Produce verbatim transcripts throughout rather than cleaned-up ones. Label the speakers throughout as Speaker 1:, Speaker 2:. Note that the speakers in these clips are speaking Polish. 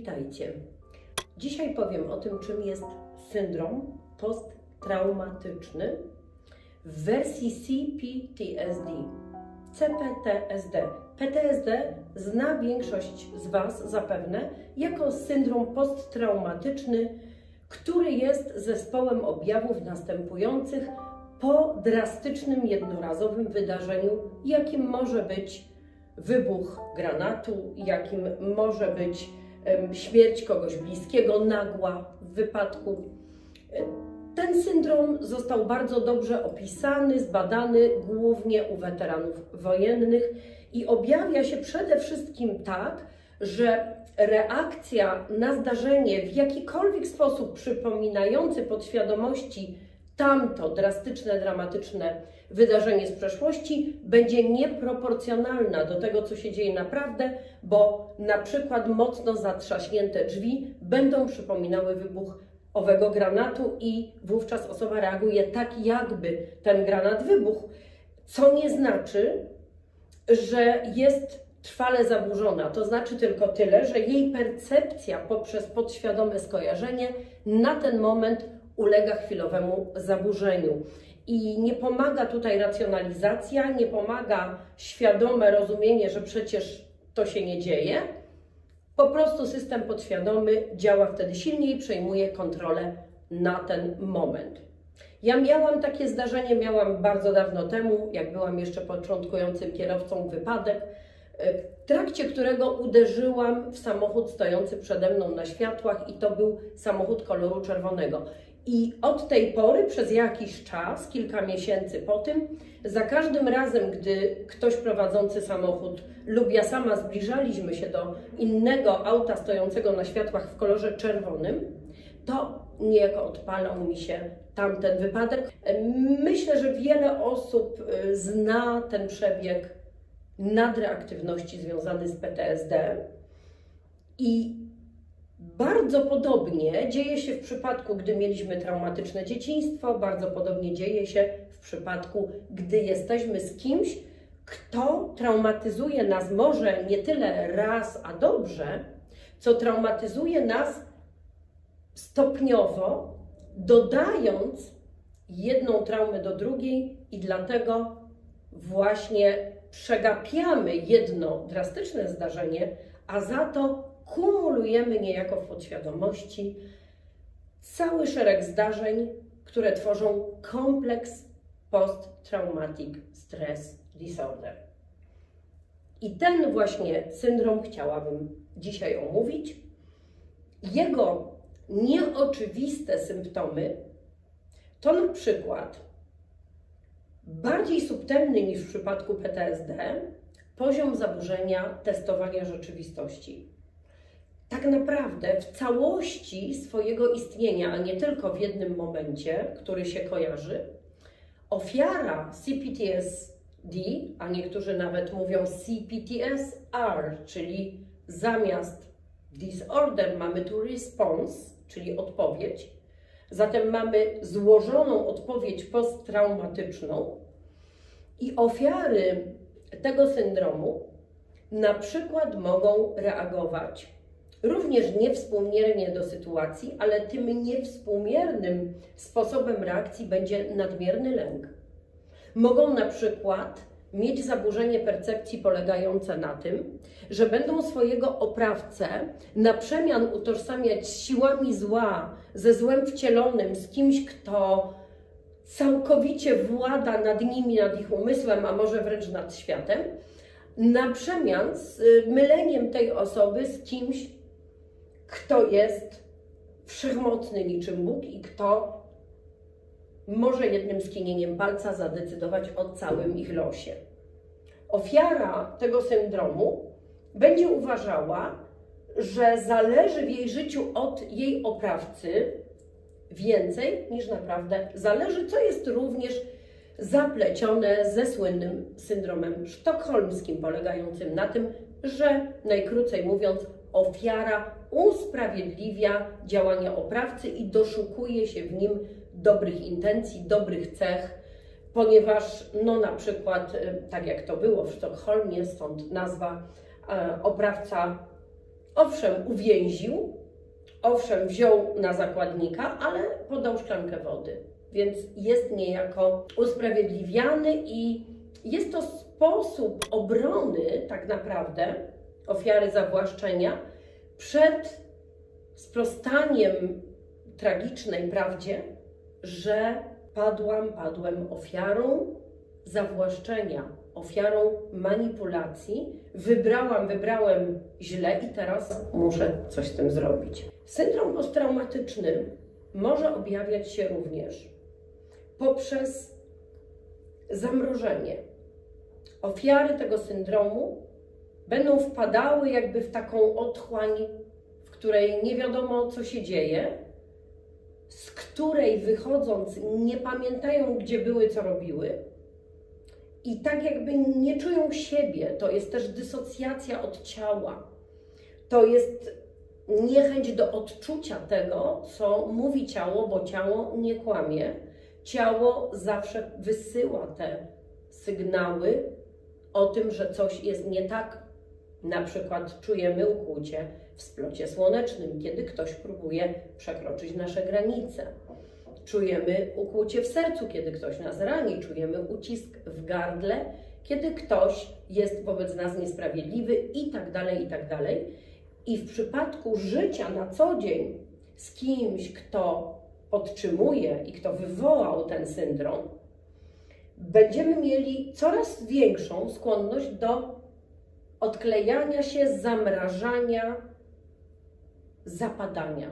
Speaker 1: Witajcie. Dzisiaj powiem o tym, czym jest syndrom posttraumatyczny w wersji C P T S D. C P T S D. P T S D zna większość z Was zapewne jako syndrom posttraumatyczny, który jest zespołem objawów następujących po drastycznym, jednorazowym wydarzeniu, jakim może być wybuch granatu, jakim może być um, śmierć kogoś bliskiego, nagła w wypadku. Ten syndrom został bardzo dobrze opisany, zbadany głównie u weteranów wojennych i objawia się przede wszystkim tak, że reakcja na zdarzenie w jakikolwiek sposób przypominający podświadomości tamto drastyczne, dramatyczne wydarzenie z przeszłości będzie nieproporcjonalna do tego, co się dzieje naprawdę, bo na przykład mocno zatrzaśnięte drzwi będą przypominały wybuch owego granatu i wówczas osoba reaguje tak, jakby ten granat wybuchł, co nie znaczy, że jest trwale zaburzona. To znaczy tylko tyle, że jej percepcja poprzez podświadome skojarzenie na ten moment ulega chwilowemu zaburzeniu. I nie pomaga tutaj racjonalizacja, nie pomaga świadome rozumienie, że przecież to się nie dzieje. Po prostu system podświadomy działa wtedy silniej i przejmuje kontrolę na ten moment. Ja miałam takie zdarzenie, miałam bardzo dawno temu, jak byłam jeszcze początkującym kierowcą, wypadek, w trakcie którego uderzyłam w samochód stojący przede mną na światłach i to był samochód koloru czerwonego. I od tej pory, przez jakiś czas, kilka miesięcy po tym, za każdym razem, gdy ktoś prowadzący samochód lub ja sama zbliżaliśmy się do innego auta stojącego na światłach w kolorze czerwonym, to niejako odpalał mi się tamten wypadek. Myślę, że wiele osób zna ten przebieg nadreaktywności związany z P T S D i bardzo podobnie dzieje się w przypadku, gdy mieliśmy traumatyczne dzieciństwo, bardzo podobnie dzieje się w przypadku, gdy jesteśmy z kimś, kto traumatyzuje nas może nie tyle raz, a dobrze, co traumatyzuje nas stopniowo, dodając jedną traumę do drugiej i dlatego właśnie przegapiamy jedno drastyczne zdarzenie, a za to kumulujemy niejako w podświadomości cały szereg zdarzeń, które tworzą kompleks post-traumatic stress disorder. I ten właśnie syndrom chciałabym dzisiaj omówić. Jego nieoczywiste symptomy to na przykład bardziej subtelny niż w przypadku P T S D poziom zaburzenia testowania rzeczywistości. Tak naprawdę w całości swojego istnienia, a nie tylko w jednym momencie, który się kojarzy, ofiara C P T S D, a niektórzy nawet mówią C P T S R, czyli zamiast disorder mamy tu response, czyli odpowiedź. Zatem mamy złożoną odpowiedź posttraumatyczną i ofiary tego syndromu na przykład mogą reagować również niewspółmiernie do sytuacji, ale tym niewspółmiernym sposobem reakcji będzie nadmierny lęk. Mogą na przykład mieć zaburzenie percepcji polegające na tym, że będą swojego oprawcę na przemian utożsamiać z siłami zła, ze złem wcielonym, z kimś, kto całkowicie włada nad nimi, nad ich umysłem, a może wręcz nad światem, na przemian z myleniem tej osoby z kimś, kto jest wszechmocny niczym Bóg i kto może jednym skinieniem palca zadecydować o całym ich losie. Ofiara tego syndromu będzie uważała, że zależy w jej życiu od jej oprawcy więcej niż naprawdę zależy, co jest również zaplecione ze słynnym syndromem sztokholmskim, polegającym na tym, że najkrócej mówiąc, ofiara usprawiedliwia działania oprawcy i doszukuje się w nim dobrych intencji, dobrych cech, ponieważ no na przykład, tak jak to było w Sztokholmie, stąd nazwa, oprawca Owszem, uwięził, owszem, wziął na zakładnika, ale podał szklankę wody. Więc jest niejako usprawiedliwiany i jest to sposób obrony tak naprawdę ofiary zawłaszczenia przed sprostaniem tragicznej prawdzie, że padłam, padłem ofiarą zawłaszczenia, ofiarą manipulacji, wybrałam, wybrałem źle i teraz muszę coś z tym zrobić. Syndrom posttraumatyczny może objawiać się również poprzez zamrożenie. Ofiary tego syndromu będą wpadały jakby w taką otchłań, w której nie wiadomo, co się dzieje, z której wychodząc nie pamiętają, gdzie były, co robiły i tak jakby nie czują siebie. To jest też dysocjacja od ciała. To jest niechęć do odczucia tego, co mówi ciało, bo ciało nie kłamie. Ciało zawsze wysyła te sygnały o tym, że coś jest nie tak. Na przykład czujemy ukłucie w splocie słonecznym, kiedy ktoś próbuje przekroczyć nasze granice. Czujemy ukłucie w sercu, kiedy ktoś nas rani. Czujemy ucisk w gardle, kiedy ktoś jest wobec nas niesprawiedliwy i tak dalej, i tak dalej. I w przypadku życia na co dzień z kimś, kto podtrzymuje i kto wywołał ten syndrom, będziemy mieli coraz większą skłonność do odklejania się, zamrażania, zapadania.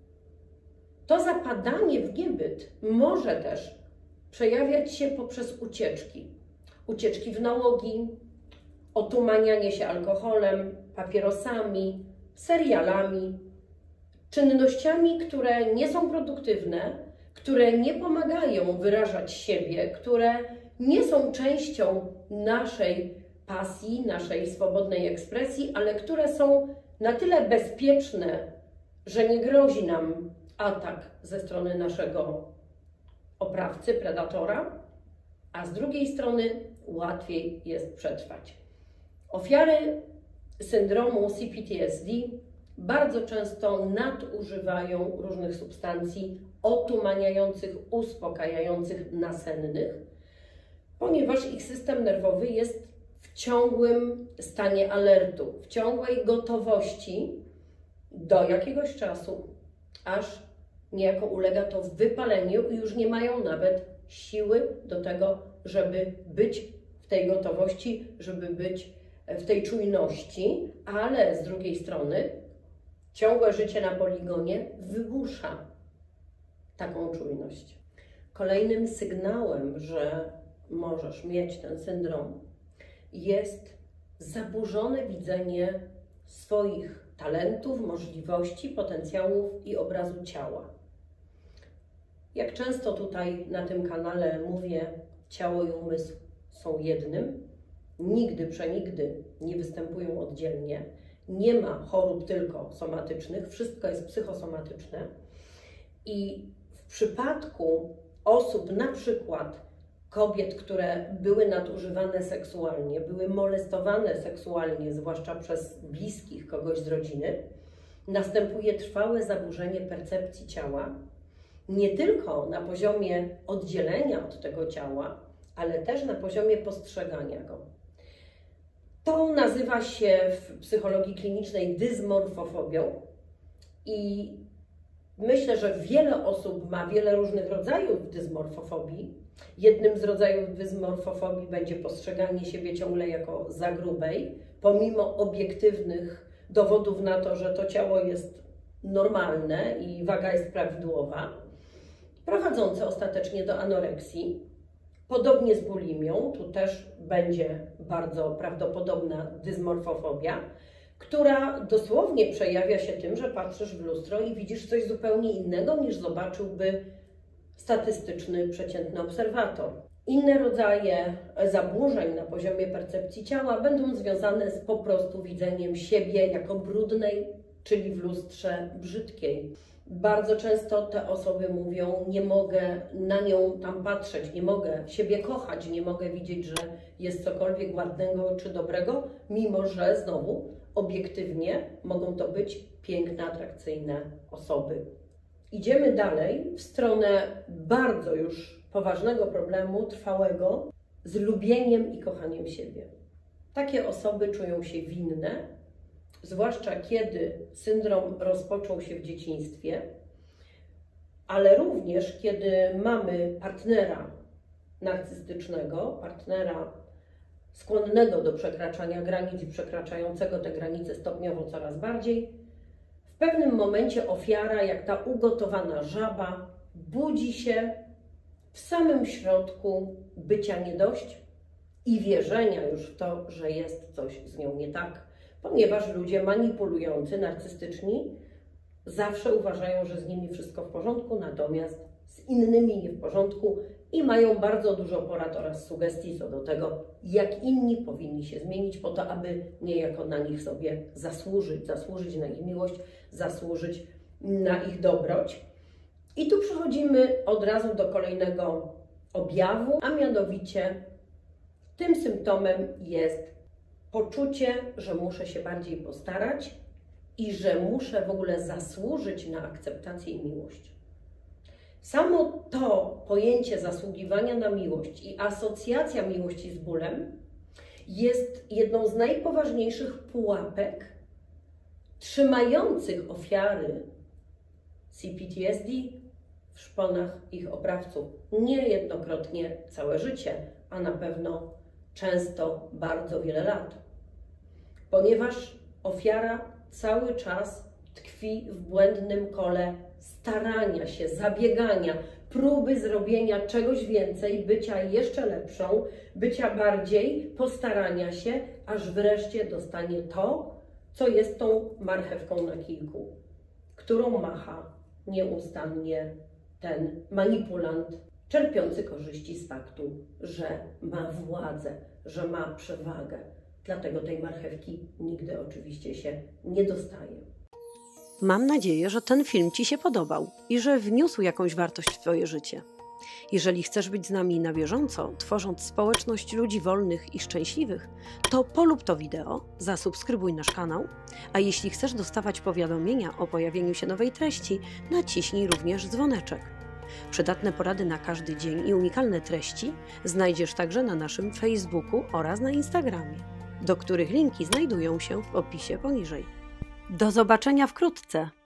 Speaker 1: To zapadanie w niebyt może też przejawiać się poprzez ucieczki. Ucieczki w nałogi, otumanianie się alkoholem, papierosami, serialami, czynnościami, które nie są produktywne, które nie pomagają wyrażać siebie, które nie są częścią naszej pasji, naszej swobodnej ekspresji, ale które są na tyle bezpieczne, że nie grozi nam atak ze strony naszego oprawcy, predatora, a z drugiej strony łatwiej jest przetrwać. Ofiary syndromu C P T S D bardzo często nadużywają różnych substancji otumaniających, uspokajających, nasennych, ponieważ ich system nerwowy jest w ciągłym stanie alertu, w ciągłej gotowości do jakiegoś czasu, aż niejako ulega to wypaleniu i już nie mają nawet siły do tego, żeby być w tej gotowości, żeby być w tej czujności, ale z drugiej strony ciągłe życie na poligonie wygłusza taką czujność. Kolejnym sygnałem, że możesz mieć ten syndrom, jest zaburzone widzenie swoich talentów, możliwości, potencjałów i obrazu ciała. Jak często tutaj na tym kanale mówię, ciało i umysł są jednym, nigdy, przenigdy nie występują oddzielnie, nie ma chorób tylko somatycznych, wszystko jest psychosomatyczne i w przypadku osób, na przykład kobiet, które były nadużywane seksualnie, były molestowane seksualnie, zwłaszcza przez bliskich, kogoś z rodziny, następuje trwałe zaburzenie percepcji ciała, nie tylko na poziomie oddzielenia od tego ciała, ale też na poziomie postrzegania go. To nazywa się w psychologii klinicznej dysmorfofobią i myślę, że wiele osób ma wiele różnych rodzajów dysmorfofobii. Jednym z rodzajów dysmorfofobii będzie postrzeganie siebie ciągle jako za grubej, pomimo obiektywnych dowodów na to, że to ciało jest normalne i waga jest prawidłowa, prowadzące ostatecznie do anoreksji. Podobnie z bulimią, tu też będzie bardzo prawdopodobna dysmorfofobia, która dosłownie przejawia się tym, że patrzysz w lustro i widzisz coś zupełnie innego niż zobaczyłby statystyczny, przeciętny obserwator. Inne rodzaje zaburzeń na poziomie percepcji ciała będą związane z po prostu widzeniem siebie jako brudnej, czyli w lustrze brzydkiej. Bardzo często te osoby mówią, nie mogę na nią tam patrzeć, nie mogę siebie kochać, nie mogę widzieć, że jest cokolwiek ładnego czy dobrego, mimo że znowu obiektywnie mogą to być piękne, atrakcyjne osoby. Idziemy dalej w stronę bardzo już poważnego problemu, trwałego, z lubieniem i kochaniem siebie. Takie osoby czują się winne, zwłaszcza kiedy syndrom rozpoczął się w dzieciństwie, ale również kiedy mamy partnera narcystycznego, partnera skłonnego do przekraczania granic i przekraczającego te granice stopniowo coraz bardziej, w pewnym momencie ofiara, jak ta ugotowana żaba, budzi się w samym środku bycia nie dość i wierzenia już w to, że jest coś z nią nie tak, ponieważ ludzie manipulujący, narcystyczni zawsze uważają, że z nimi wszystko w porządku, natomiast z innymi nie w porządku i mają bardzo dużo porad oraz sugestii co do tego, jak inni powinni się zmienić po to, aby niejako na nich sobie zasłużyć, zasłużyć na ich miłość, zasłużyć na ich dobroć. I tu przechodzimy od razu do kolejnego objawu, a mianowicie tym symptomem jest poczucie, że muszę się bardziej postarać i że muszę w ogóle zasłużyć na akceptację i miłość. Samo to pojęcie zasługiwania na miłość i asocjacja miłości z bólem jest jedną z najpoważniejszych pułapek trzymających ofiary C P T S D w szponach ich oprawców. Niejednokrotnie całe życie, a na pewno często bardzo wiele lat. Ponieważ ofiara cały czas tkwi w błędnym kole starania się, zabiegania, próby zrobienia czegoś więcej, bycia jeszcze lepszą, bycia bardziej, postarania się, aż wreszcie dostanie to, co jest tą marchewką na kijku, którą macha nieustannie ten manipulant, czerpiący korzyści z faktu, że ma władzę, że ma przewagę. Dlatego tej marchewki nigdy oczywiście się nie dostaje.
Speaker 2: Mam nadzieję, że ten film Ci się podobał i że wniósł jakąś wartość w Twoje życie. Jeżeli chcesz być z nami na bieżąco, tworząc społeczność ludzi wolnych i szczęśliwych, to polub to wideo, zasubskrybuj nasz kanał, a jeśli chcesz dostawać powiadomienia o pojawieniu się nowej treści, naciśnij również dzwoneczek. Przydatne porady na każdy dzień i unikalne treści znajdziesz także na naszym Facebooku oraz na Instagramie, do których linki znajdują się w opisie poniżej. Do zobaczenia wkrótce!